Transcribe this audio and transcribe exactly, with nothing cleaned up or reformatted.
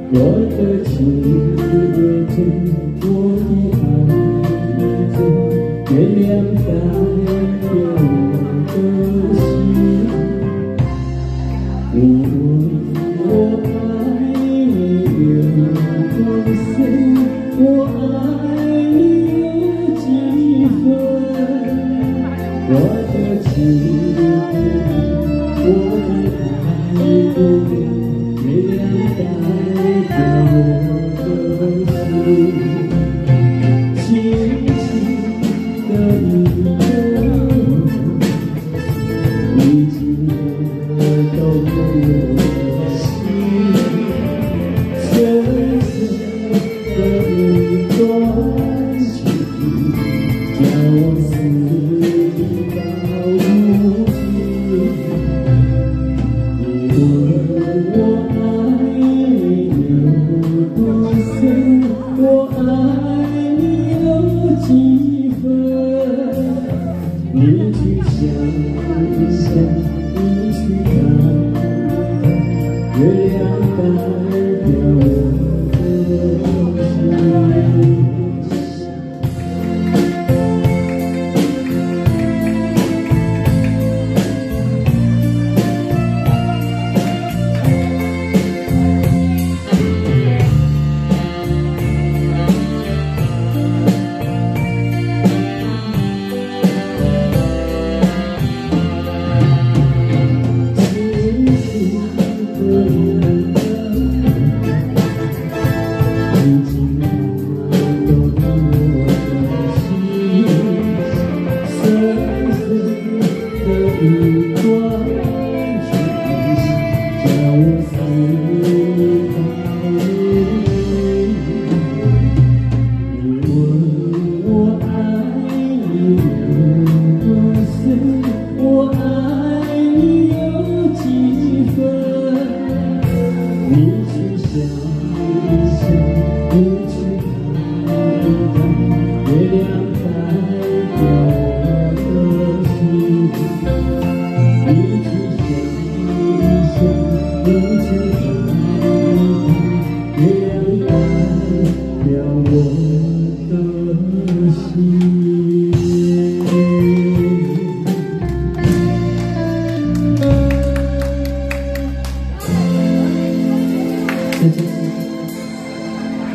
我的情也真，我的爱也真，月亮代表我的心。你问我爱你有多深，我爱你有几分？我的情我的爱月亮代表我的心，轻轻的一吻，已经动了我的心，深深的一段情，叫我思念到如今。你问我爱你有多深，我爱你有几分？你去想一想，你去看看，月亮代表我的心。一段情，叫我思念到如今。你问我爱你有多深，我爱你有几分？你去想一想，你去看看，月亮代表我的心。你去想一想，你去看看，月亮代表我的心。再见。